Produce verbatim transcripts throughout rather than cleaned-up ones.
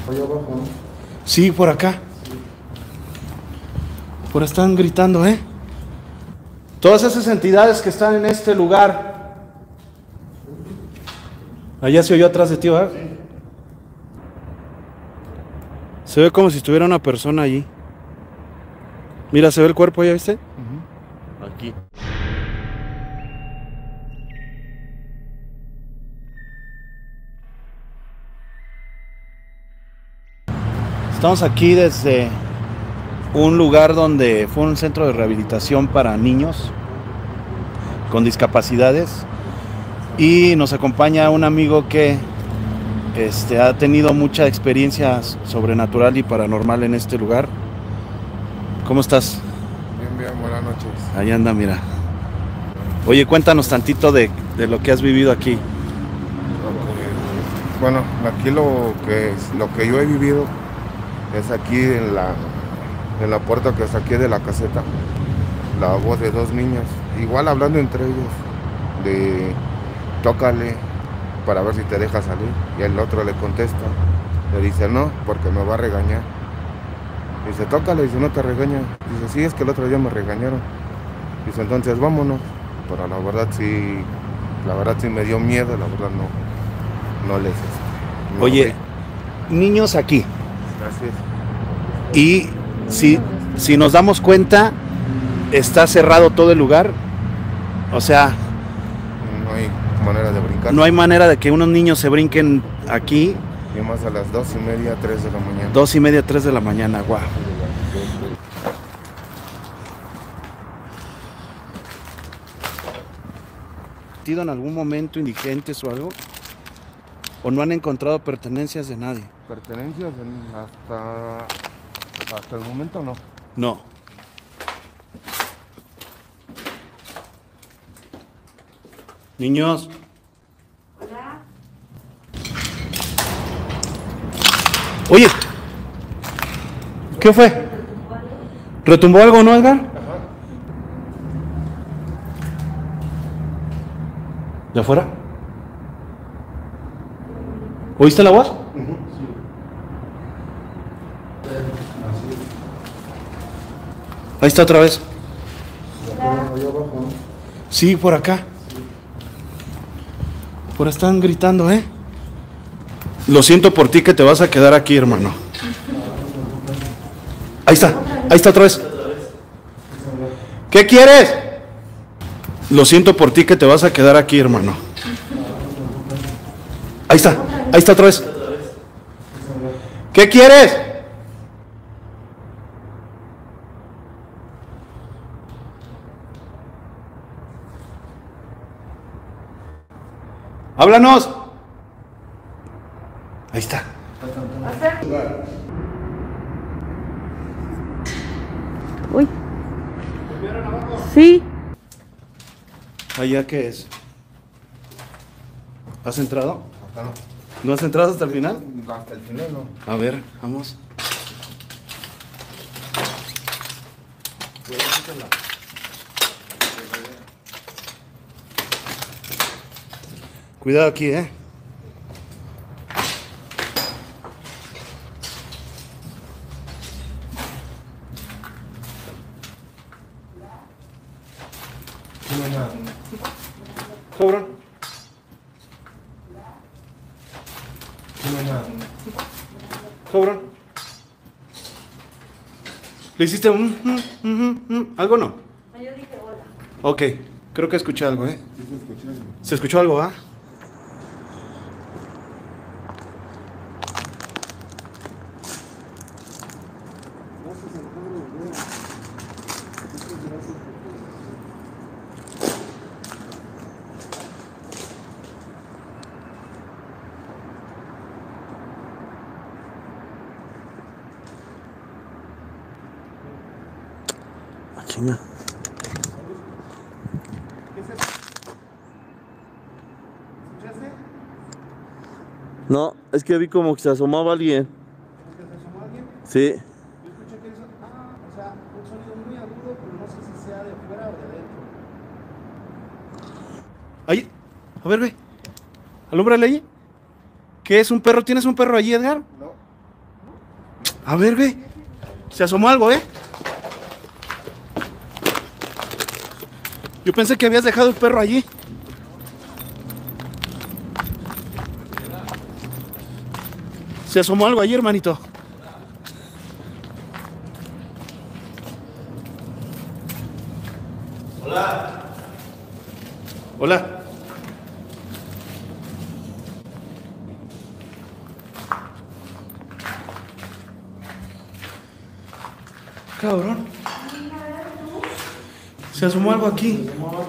Allá abajo, ¿no? Sí, por acá. Por están gritando, ¿eh? Todas esas entidades que están en este lugar. Allá se oyó atrás de ti, ¿verdad? Se ve como si estuviera una persona allí. Mira, se ve el cuerpo, ¿ya viste? Uh-huh. Aquí. Estamos aquí desde un lugar donde fue un centro de rehabilitación para niños con discapacidades y nos acompaña un amigo que este, ha tenido mucha experiencia sobrenatural y paranormal en este lugar. ¿Cómo estás? Bien, bien, buenas noches. Ahí anda, mira. Oye, cuéntanos tantito de, de lo que has vivido aquí. Bueno, aquí lo que, lo que yo he vivido es aquí en la, en la puerta que está aquí de la caseta, la voz de dos niños, igual hablando entre ellos, de tócale para ver si te deja salir, y el otro le contesta, le dice no, porque me va a regañar. Dice, tócale, dice, no te regaña. Dice, sí, es que el otro día me regañaron. Dice, entonces vámonos. Pero la verdad sí, la verdad sí me dio miedo, la verdad no, no les... No Oye, vi. Niños aquí. Gracias. Y si, si nos damos cuenta, está cerrado todo el lugar. O sea... No hay manera de brincar. No hay manera de que unos niños se brinquen aquí. Y más a las dos y media, tres de la mañana. Dos y media, tres de la mañana, guau. ¿En algún momento indigentes o algo? ¿O no han encontrado pertenencias de nadie? Pertenencias en, hasta, hasta el momento no. No. Niños. Hola. Oye. ¿Qué fue? ¿Retumbó algo, no, Edgar? Ajá. ¿De afuera? ¿Oíste la voz? Uh-huh. Sí. Ahí está otra vez. Allá abajo, ¿no? Sí, por acá. Por están gritando, ¿eh? Lo siento por ti que te vas a quedar aquí, hermano. Ahí está, ahí está otra vez. ¿Qué quieres? Lo siento por ti que te vas a quedar aquí, hermano. Ahí está, ahí está otra vez. ¿Qué quieres? Háblanos. Ahí está. Uy. Sí. ¿Allá qué es? ¿Has entrado? Hasta no. ¿No has entrado hasta el final? Hasta el final no. A ver, vamos. Cuidado aquí, ¿eh? Cabrón. Cabrón. ¿Le hiciste un... Mm, mm, mm, algo no? No, yo dije hola. Ok, creo que escuché algo, ¿eh? Sí, se escuchó algo. ¿Se escuchó algo, ah? Ah, chinga. ¿Qué es eso? ¿Escuchaste? No, es que vi como que se asomaba alguien. ¿Es que se asomó alguien? Sí. Yo escuché que eso. Ah, o sea, un sonido muy agudo, pero no sé si sea de afuera o de adentro. Ahí. A ver, ve. Alúmbrale ahí. ¿Qué es un perro? ¿Tienes un perro allí, Edgar? No. A ver, ve. Se asomó algo, ¿eh? Yo pensé que habías dejado el perro allí. Se asomó algo allí, hermanito. Hola. Hola. Cabrón. Se asomó algo aquí.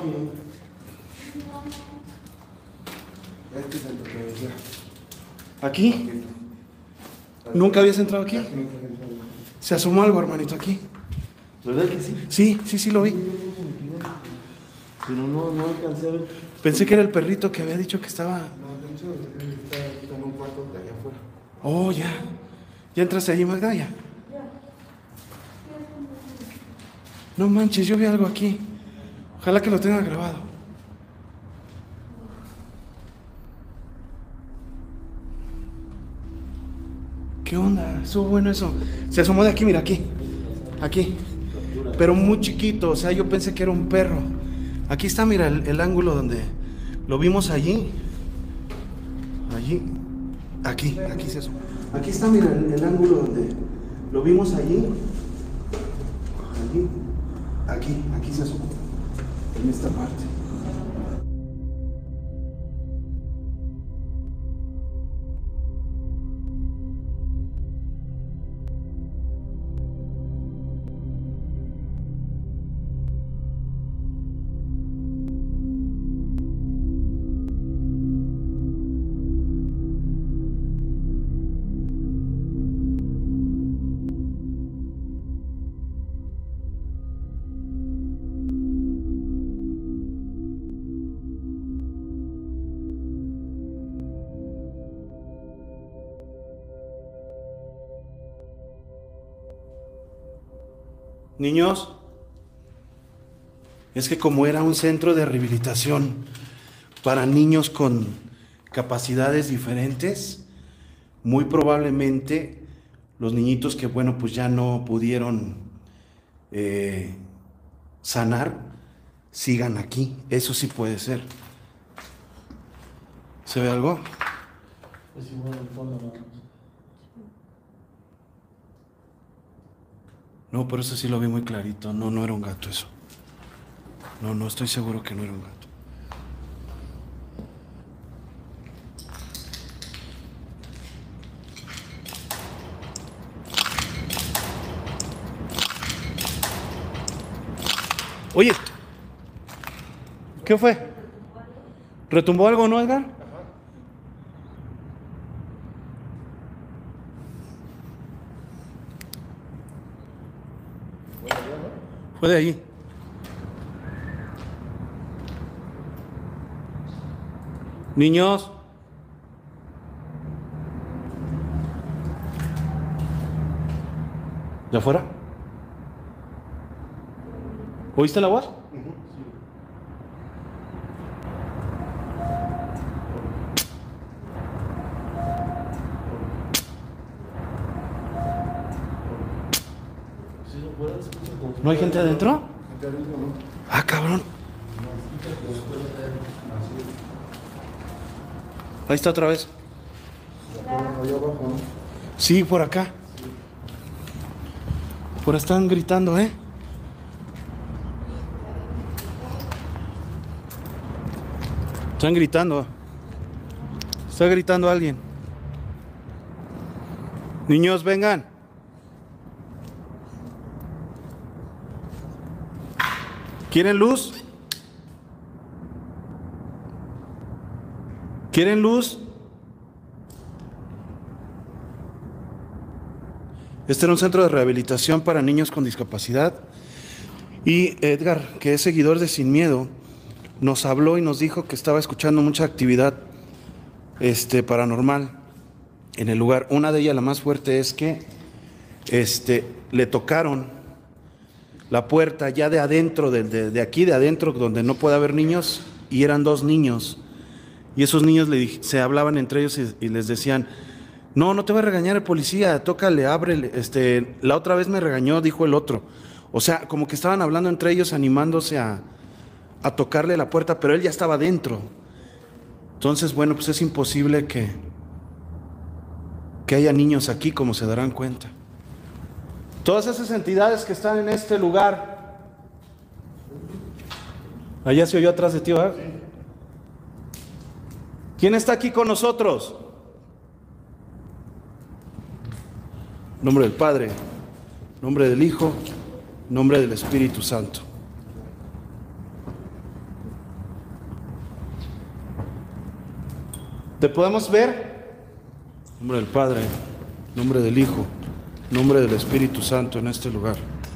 ¿Aquí? ¿Nunca habías entrado aquí? Se asomó algo, hermanito, aquí. ¿Verdad que sí? Sí, sí, sí lo vi. Pero no, no alcancé a ver. Pensé que era el perrito que había dicho que estaba... Está en un cuarto de allá afuera. Oh, ya. ¿Ya entraste allí, Magda? Ya. No manches, yo vi algo aquí. Ojalá que lo tenga grabado. ¿Qué onda? Estuvo bueno eso. Se asomó de aquí, mira, aquí. Aquí. Pero muy chiquito, o sea, yo pensé que era un perro. Aquí está, mira, el, el ángulo donde lo vimos allí. Allí. Aquí, aquí se asomó. Aquí está, mira, el, el ángulo donde lo vimos allí. Allí. Aquí, aquí se asomó. En esta parte. Niños, es que como era un centro de rehabilitación para niños con capacidades diferentes, muy probablemente los niñitos que, bueno, pues ya no pudieron eh, sanar, sigan aquí. Eso sí puede ser. ¿Se ve algo? Es igual el fondo, ¿no? No, por eso sí lo vi muy clarito. No, no era un gato eso. No, no estoy seguro que no era un gato. Oye, ¿qué fue? ¿Retumbó algo, no, Edgar? Fue de allí. Niños. ¿De afuera? ¿Oíste la voz? ¿No hay gente adentro? Ah, cabrón. Ahí está otra vez. Sí, por acá. Por están gritando, ¿eh? Están gritando. Está gritando alguien. Niños, vengan. ¿Quieren luz? ¿Quieren luz? Este era un centro de rehabilitación para niños con discapacidad. Y Edgar, que es seguidor de Sin Miedo, nos habló y nos dijo que estaba escuchando mucha actividad este, paranormal en el lugar. Una de ellas, la más fuerte, es que este, le tocaron la puerta ya de adentro, de, de, de aquí de adentro, donde no puede haber niños, y eran dos niños. Y esos niños le, se hablaban entre ellos y, y les decían, No, no te va a regañar el policía, tócale, ábrele. Este, la otra vez me regañó, dijo el otro. O sea, como que estaban hablando entre ellos, animándose a, a tocarle la puerta, pero él ya estaba dentro. Entonces, bueno, pues es imposible que, que haya niños aquí, como se darán cuenta. Todas esas entidades que están en este lugar. Allá se oyó atrás de ti, ¿verdad? ¿Quién está aquí con nosotros? Nombre del Padre, nombre del Hijo, nombre del Espíritu Santo. ¿Te podemos ver? Nombre del Padre, nombre del Hijo, nombre del Espíritu Santo en este lugar.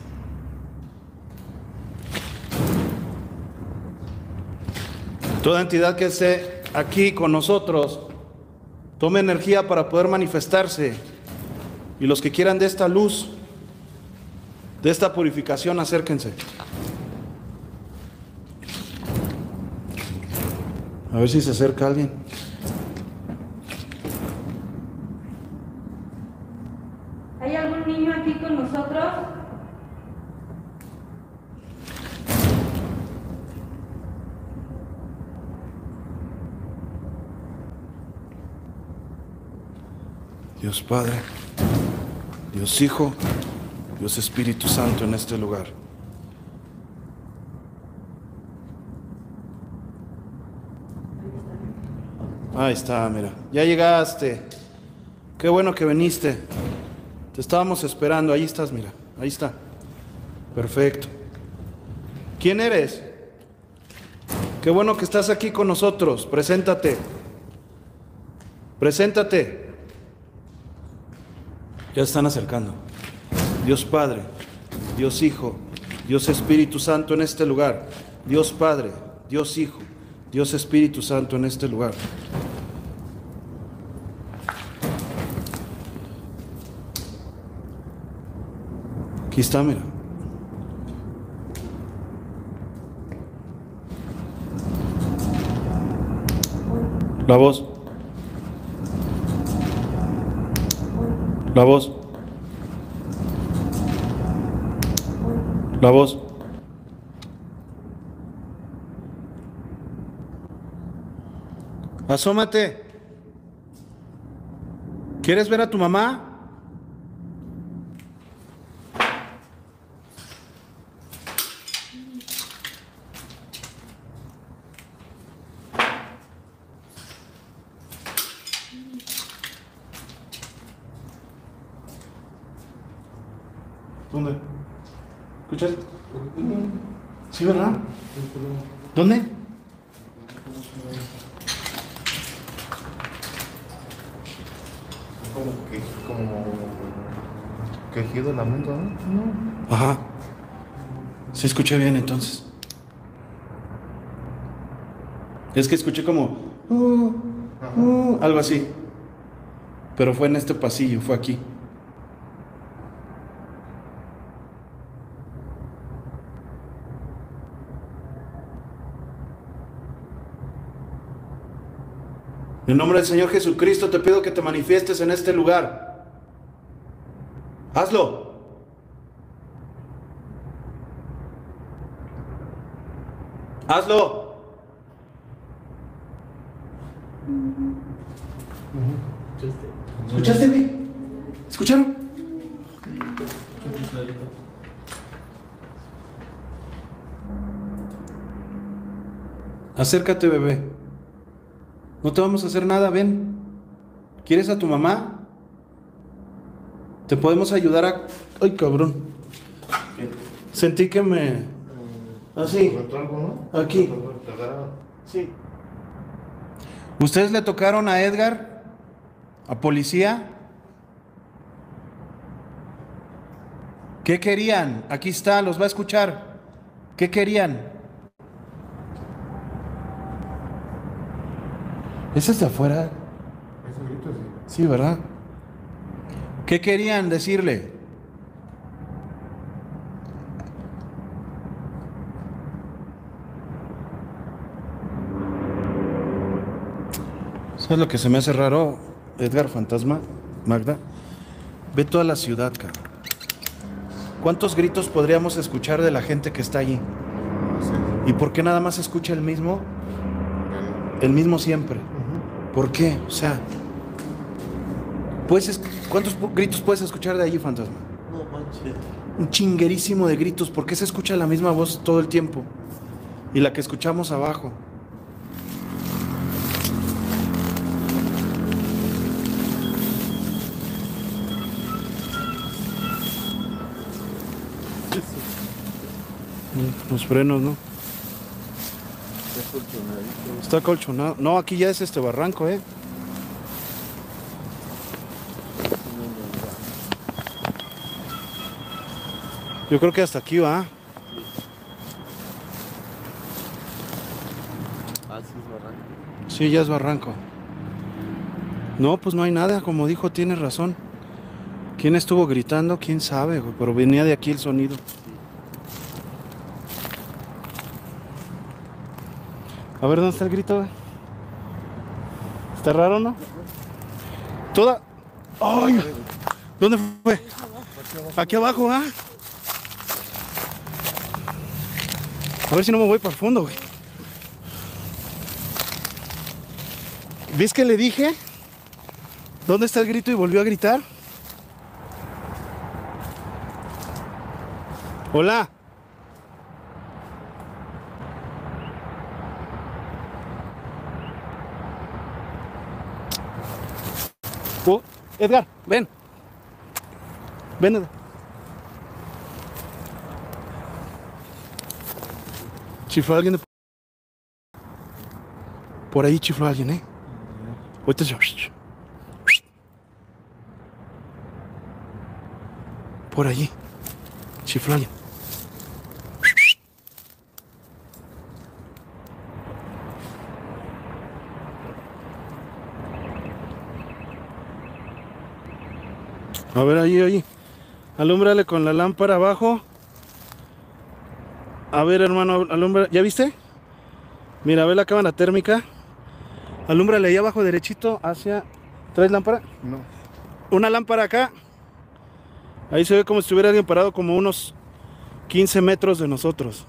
Toda entidad que esté aquí con nosotros, tome energía para poder manifestarse. Y los que quieran de esta luz, de esta purificación, acérquense. A ver si se acerca alguien. ¿Hay algún niño aquí con nosotros? Dios Padre, Dios Hijo, Dios Espíritu Santo en este lugar. Ahí está, mira. Ya llegaste. Qué bueno que viniste. Te estábamos esperando. Ahí estás, mira. Ahí está. Perfecto. ¿Quién eres? Qué bueno que estás aquí con nosotros. Preséntate. Preséntate. Ya están acercando. Dios Padre, Dios Hijo, Dios Espíritu Santo en este lugar. Dios Padre, Dios Hijo, Dios Espíritu Santo en este lugar. Aquí está, mira. La voz. La voz. La voz. Asómate. ¿Quieres ver a tu mamá? ¿Dónde? ¿Escuchas? Sí, ¿verdad? ¿Dónde? Como que, como quejido, lamento, ¿no? No. Ajá. Sí, escuché bien entonces. Es que escuché como uh, uh, algo así. Pero fue en este pasillo, fue aquí. En el nombre del Señor Jesucristo te pido que te manifiestes en este lugar. Hazlo. Hazlo. ¿Escuchaste, güey? ¿Escucharon? Acércate, bebé. No te vamos a hacer nada, ven. ¿Quieres a tu mamá? Te podemos ayudar a... Ay, cabrón. Sentí que me... Así. Aquí. Sí. ¿Ustedes le tocaron a Edgar? ¿A policía? ¿Qué querían? Aquí está, los va a escuchar. ¿Qué querían? ¿Ese es de afuera? Ese grito sí. Sí, ¿verdad? ¿Qué querían decirle? ¿Sabes lo que se me hace raro, Edgar Fantasma? Magda, ve toda la ciudad, cabrón. ¿Cuántos gritos podríamos escuchar de la gente que está allí? ¿Y por qué nada más se escucha el mismo? El mismo siempre. ¿Por qué? O sea, ¿puedes, ¿cuántos gritos puedes escuchar de allí, fantasma? No manches. Un chinguerísimo de gritos. ¿Por qué se escucha la misma voz todo el tiempo? Y la que escuchamos abajo. Los frenos, ¿no? Está colchonadito. Está colchonado. No, aquí ya es este barranco, ¿eh? Yo creo que hasta aquí va. Ah, sí es barranco. Sí, ya es barranco. No, pues no hay nada, como dijo, tienes razón. ¿Quién estuvo gritando? ¿Quién sabe, güey? Pero venía de aquí el sonido. A ver, ¿dónde está el grito, güey? ¿Está raro, no? Toda... ¡Ay! ¿Dónde fue? Aquí abajo, ¿ah? A ver si no me voy para el fondo, güey. ¿Ves que le dije? ¿Dónde está el grito? Y volvió a gritar. Hola. Oh, Edgar, ven. Ven, Edgar. Chifló alguien de... Por ahí chifló alguien, ¿eh? Ahorita se... Por allí. Chifló alguien. A ver, allí, allí. Alúmbrale con la lámpara abajo. A ver, hermano, alumbra. ¿Ya viste? Mira, ve la cámara térmica. Alúmbrale ahí abajo derechito hacia... ¿Traes lámpara? No. Una lámpara acá. Ahí se ve como si estuviera alguien parado como unos quince metros de nosotros.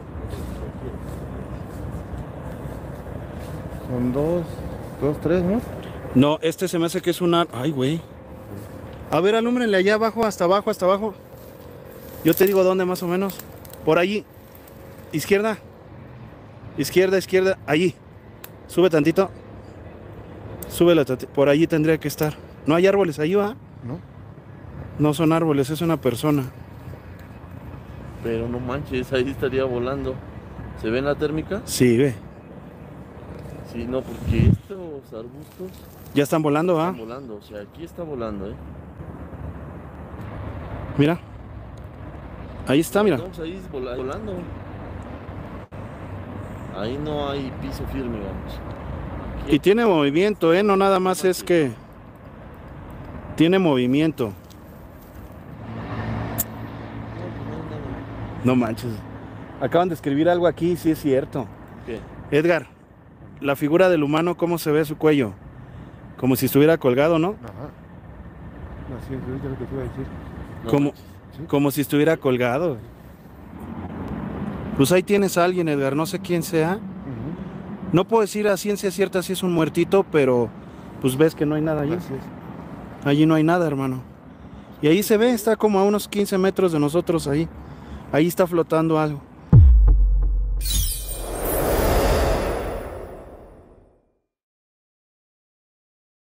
Son dos, dos, tres, ¿no? No, este se me hace que es una... Ay, güey. A ver, alúmbrenle allá abajo, hasta abajo, hasta abajo. Yo te digo dónde más o menos. Por allí. Izquierda. Izquierda, izquierda. Allí. Sube tantito. Súbela tantito. Por allí tendría que estar. No hay árboles ahí, ¿va? No. No son árboles, es una persona. Pero no manches, ahí estaría volando. ¿Se ve en la térmica? Sí, ve. Sí, no, porque estos arbustos Ya están volando, ¿va? están volando. O sea, aquí está volando, ¿eh? Mira. Ahí está, mira. Vamos ahí vola- volando. Ahí no hay piso firme, vamos. Aquí Y tiene movimiento, ¿eh? No nada más es que... Tiene movimiento. no, pues no hay nada. No manches. Acaban de escribir algo aquí, sí es cierto. ¿Qué? Edgar, la figura del humano, ¿cómo se ve su cuello? Como si estuviera colgado, ¿no? Ajá. Así es, ahorita lo que te iba a decir. No Como, manches. como si estuviera colgado. Pues ahí tienes a alguien, Edgar, no sé quién sea. Ujú. No puedo decir a ciencia cierta si es un muertito, pero pues ves que no hay nada allí. Así es. Allí no hay nada, hermano. Y ahí se ve, está como a unos quince metros de nosotros ahí. Ahí está flotando algo.